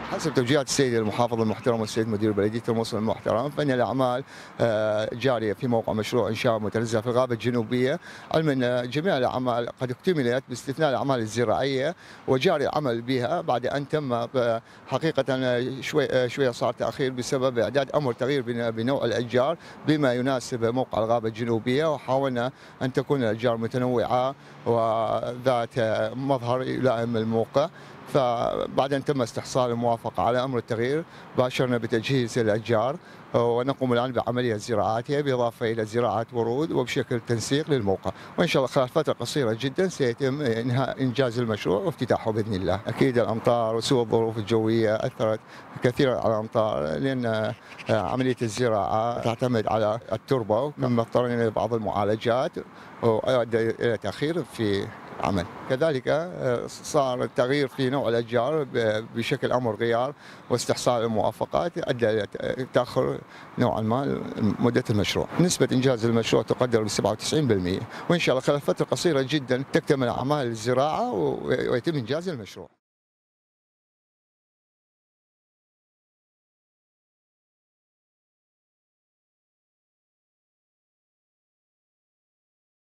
حسب توجيهات السيد المحافظ المحترم والسيد مدير بلدية الموصل المحترم، فإن الأعمال جارية في موقع مشروع إنشاء متنزه في الغابة الجنوبية، علما أن جميع الأعمال قد اكتملت باستثناء الأعمال الزراعية، وجاري العمل بها بعد أن تم حقيقة شوية صار تأخير بسبب إعداد أمر تغيير بنوع الأشجار بما يناسب موقع الغابة الجنوبية، وحاولنا أن تكون الأشجار متنوعة وذات مظهر يلائم الموقع. فبعد أن تم استحصال الموافقة على أمر التغيير باشرنا بتجهيز الأشجار، ونقوم الآن بعملية زراعتها بالإضافة إلى زراعة ورود وبشكل تنسيق للموقع، وإن شاء الله خلال فترة قصيرة جدا سيتم إنجاز المشروع وافتتاحه بإذن الله. أكيد الأمطار وسوء الظروف الجوية أثرت كثيرا على الأمطار، لأن عملية الزراعة تعتمد على التربة، مما اضطرينا إلى بعض المعالجات وأدى إلى تأخير في عمل. كذلك صار التغيير في نوع الأشجار بشكل أمر غيار واستحصال الموافقات أدى إلى تأخر نوعا ما مدة المشروع. نسبة إنجاز المشروع تقدر ب 97%، وإن شاء الله خلال فترة قصيرة جدا تكتمل أعمال الزراعة ويتم إنجاز المشروع.